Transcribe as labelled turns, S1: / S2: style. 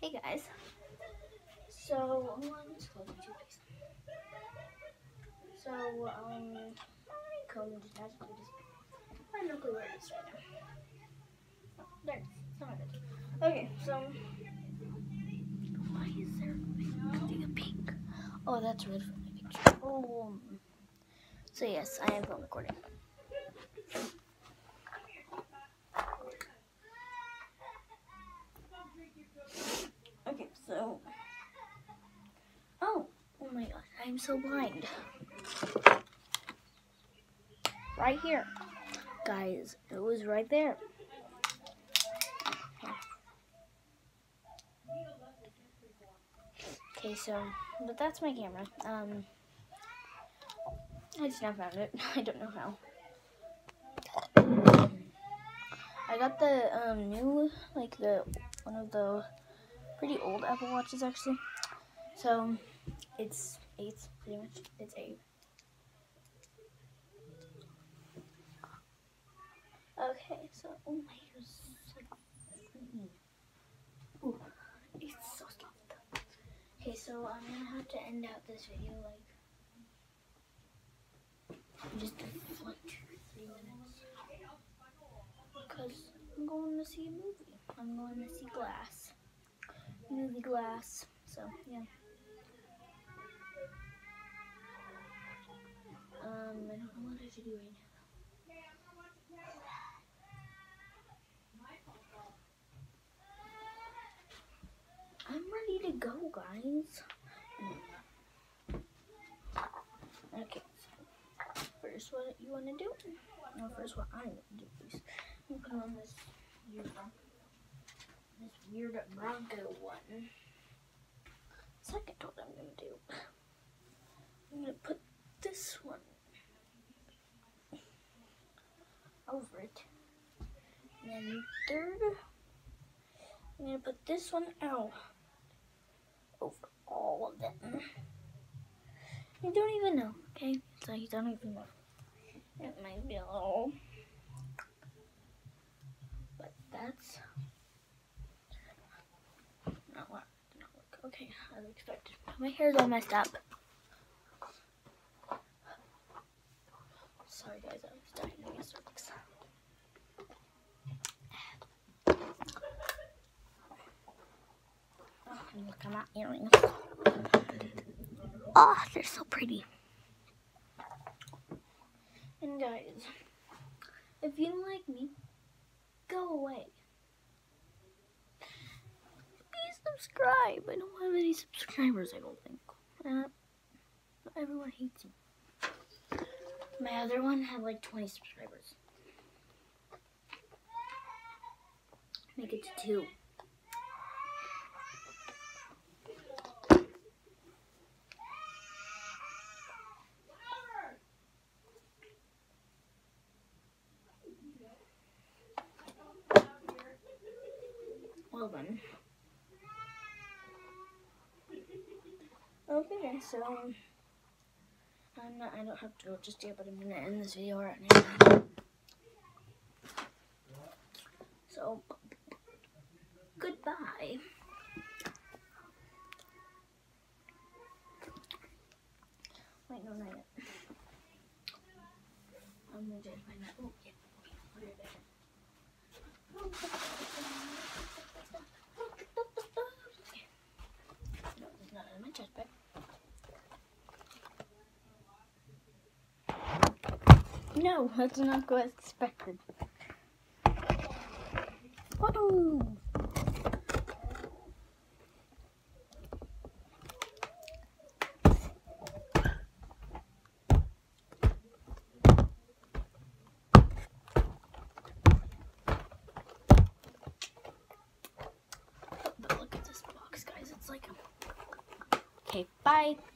S1: Hey guys, so I'm on this called YouTube. So my code just magically just I have no clue where it is right now. There it is. It's not good. Okay, so why is there a pink? Oh, that's red for my picture. Oh, so yes, I am film recording. Okay, so oh my gosh, I'm so blind. Right here, guys, it was right there. Okay, so but that's my camera. I just now found it. I don't know how. I got the new, like one of the pretty old Apple Watches actually. So it's 8, pretty much. It's 8. Okay, so oh my hair is so pretty. Ooh, it's so soft. Okay, so I'm gonna have to end out this video like just a like 2 or 3 minutes because I'm going to see a movie. I'm going to see Glass. Movie Glass. So yeah. I don't know what I should do right now. I'm ready to go, guys. Okay, so first what you want to do? No, first what I want to do is I'm put on this weird Bronco one. Second what I'm going to do. I'm going to put this one over it. And then third, I'm going to put this one out over all of them. You don't even know, okay? So you don't even know. It might be a little, but that's not what did not look okay as expected. My hair's all messed up. Sorry guys, I was dying to get cervix. Oh, and look at my earrings. Oh, they're so pretty. And guys, if you don't like me, go away. Please subscribe. I don't have any subscribers, I don't think. Everyone hates me. My other one had like 20 subscribers. Make it to 2. Well then. Okay, so I don't have to go just yet, but I'm gonna end this video right now. So goodbye. Wait, no, not yet. I'm gonna just find out. Oh, yeah. No, it's not in my chest bag. No, that's not what I expected. Whoa! But look at this box, guys. It's like okay, bye.